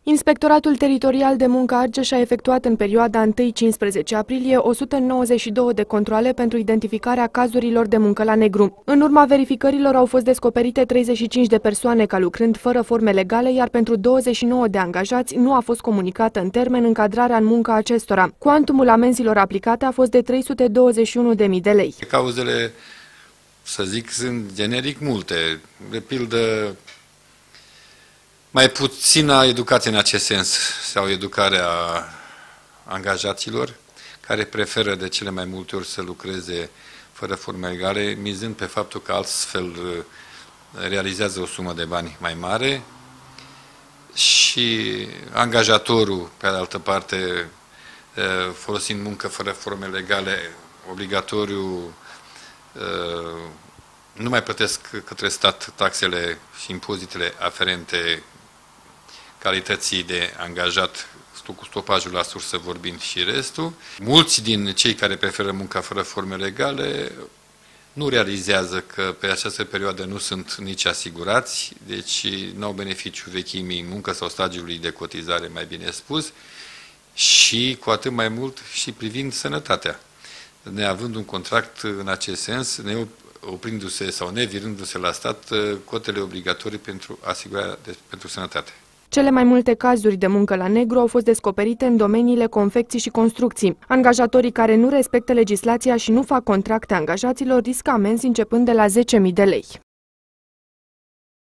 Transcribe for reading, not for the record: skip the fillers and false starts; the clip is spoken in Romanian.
Inspectoratul Teritorial de Muncă Argeș a efectuat în perioada 1-15 aprilie 192 de controale pentru identificarea cazurilor de muncă la negru. În urma verificărilor au fost descoperite 35 de persoane ca lucrând fără forme legale, iar pentru 29 de angajați nu a fost comunicată în termen încadrarea în muncă acestora. Cuantumul amenzilor aplicate a fost de 321.000 de lei. Cauzele, să zic, sunt generic multe. De pildă, mai puțină educație în acest sens sau educarea angajaților, care preferă de cele mai multe ori să lucreze fără forme legale, mizând pe faptul că altfel realizează o sumă de bani mai mare, și angajatorul, pe de altă parte, folosind muncă fără forme legale, obligatoriu, nu mai plătesc către stat taxele și impozitele aferente calității de angajat, cu stopajul la sursă vorbind și restul. Mulți din cei care preferă munca fără forme legale nu realizează că pe această perioadă nu sunt nici asigurați, deci nu au beneficiu vechimii în muncă sau stagiului de cotizare, mai bine spus, și cu atât mai mult și privind sănătatea. Neavând un contract în acest sens, oprindu-se sau nevirându-se la stat cotele obligatorii pentru asigurarea pentru sănătate. Cele mai multe cazuri de muncă la negru au fost descoperite în domeniile confecții și construcții. Angajatorii care nu respectă legislația și nu fac contracte angajaților riscă amenzi începând de la 10.000 de lei.